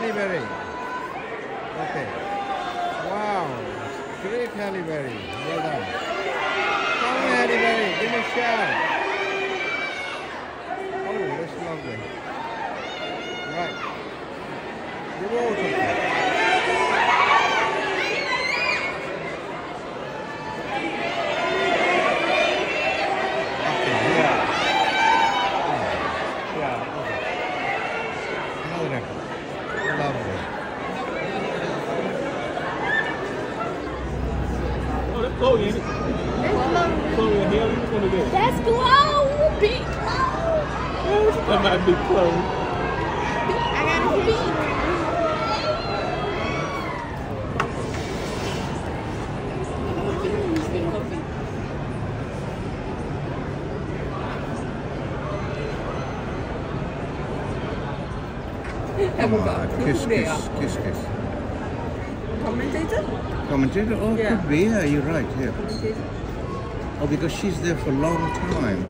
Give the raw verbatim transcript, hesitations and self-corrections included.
Halle Berry. Okay. Wow. Great Halle Berry. Well done. Come on, Halle Berry. Give me a shout. Oh, that's lovely. Right. Give all something. Lovely. Oh, that's Chloe, ain't it? Chloe and Haley, which one is that? That's Chloe. Big Chloe. That might be Chloe. I got a beat. Come on, kiss, kiss, kiss, kiss. Commentator? Commentator? Oh, Yeah. could be. Yeah, you're right. Yeah. Oh, because she's there for a long time.